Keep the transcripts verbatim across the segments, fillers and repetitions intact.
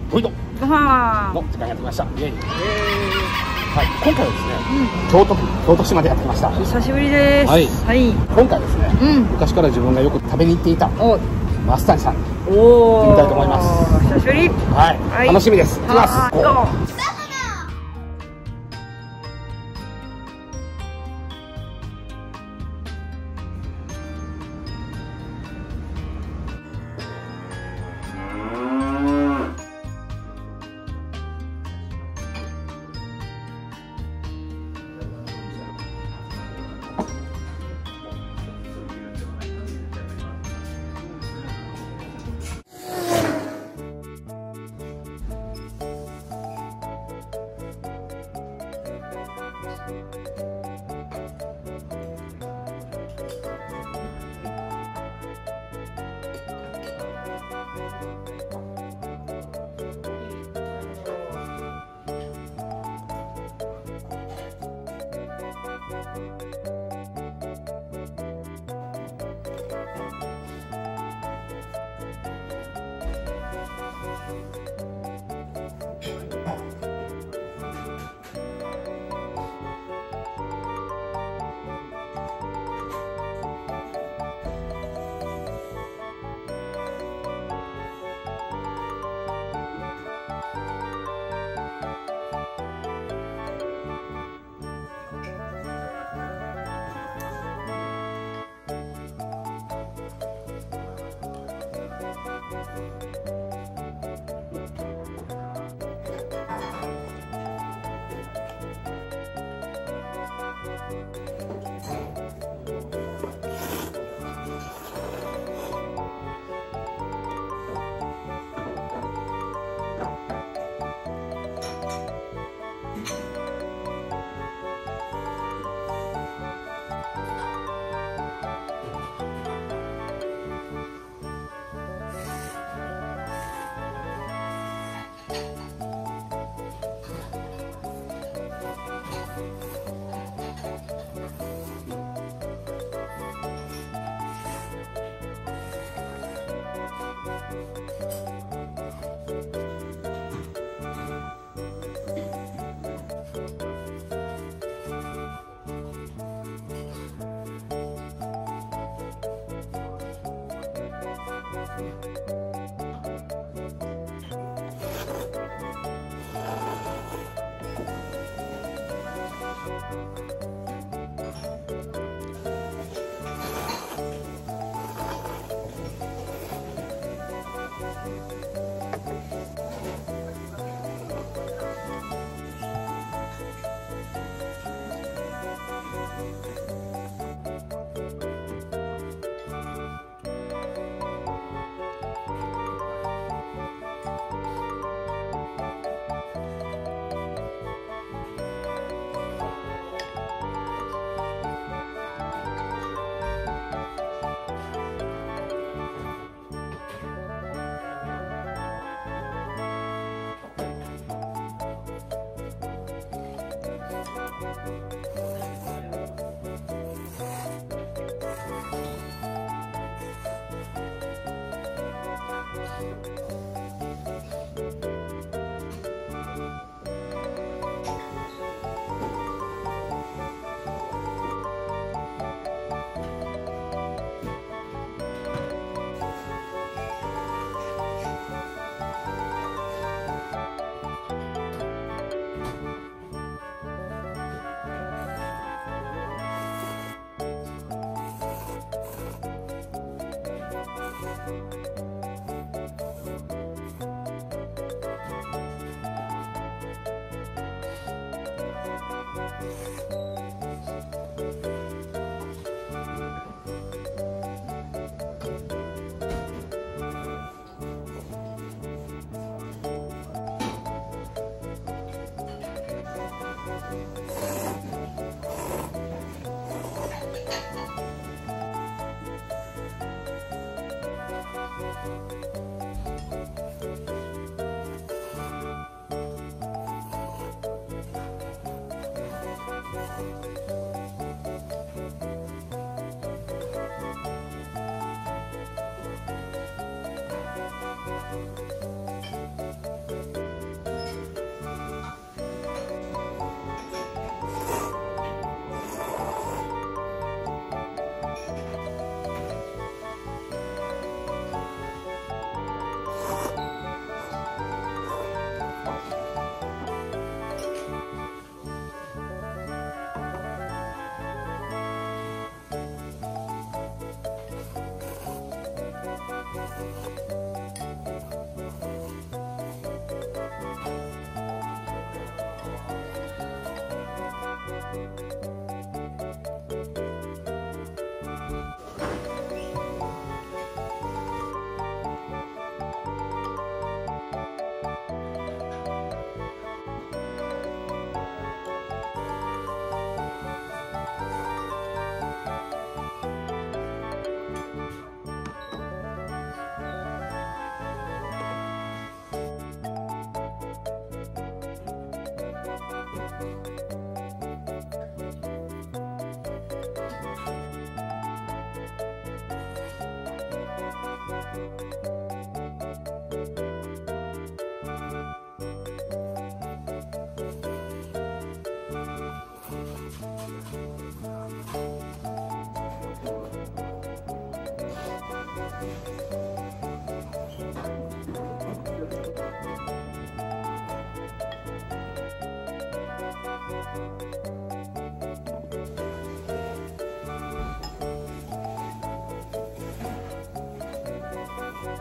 ボイドご飯の時間やってきました。イエイ。 えはい、今回はですね、京都府京都市までやってきました。 ー、久しぶりです。 はいはい今回ですね、 うん昔から自分がよく食べに行っていたお増谷さんにお行ってみたいと思います。 久しぶり。 はい、 はい楽しみです。行きます。 あーっと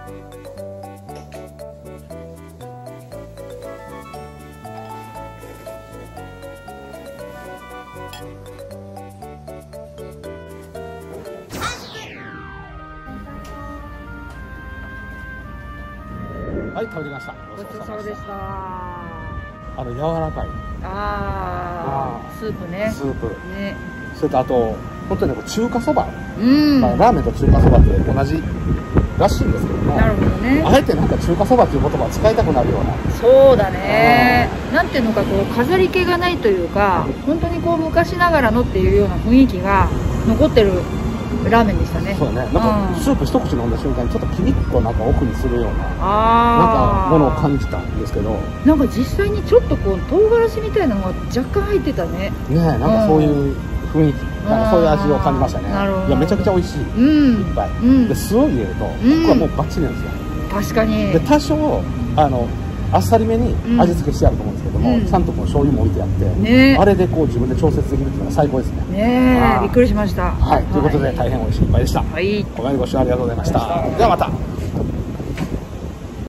はい、食べてきました。 ごちそうさまでした。 あの柔らかいああ、スープね。 スープ。 ね。 それとあと本当にこう中華そば。 うん。 まあラーメンと中華そばって同じらしいんですけども。 なるほどね。 あえてなんか中華そばっていう言葉を使いたくなるような。 そうだね。なんていうのかこう飾り気がないというか、本当にこう昔ながらのっていうような雰囲気が残ってるラーメンでしたね。 そうだね。なんかスープ一口飲んだ瞬間にちょっとピリッとなんか奥にするようななんあかものを感じたんですけど。 なんか実際にちょっとこう唐辛子みたいなのが若干入ってたね。 ねえ、なんかそういう雰囲気、なんかそういう味を感じましたね。 なるほど。 いやめちゃくちゃ美味しい。 うん。 いっぱい。 うん。 で酢を入れると、ここはもうバッチリなんですよ。 確かに。 で多少あのあっさりめに味付けしてあると思うんですけども、 うん、 ちゃんとこう醤油も置いてあって、 ね、 あれでこう自分で調節できるっていうのが最高ですね。 ねえ、びっくりしました。 はい、ということで大変美味しい一杯でした。 はい。 お前ご視聴ありがとうございました。ではまた。